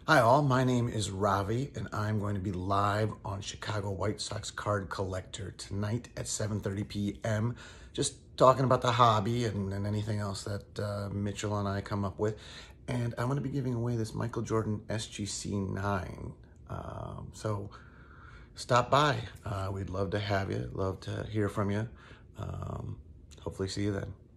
Hi all, my name is Ravi and I'm going to be live on Chicago White Sox Card Collector tonight at 7:30 p.m. Just talking about the hobby and anything else that Mitchell and I come up with. And I'm going to be giving away this Michael Jordan SGC 9. So stop by. We'd love to have you, love to hear from you. Hopefully see you then.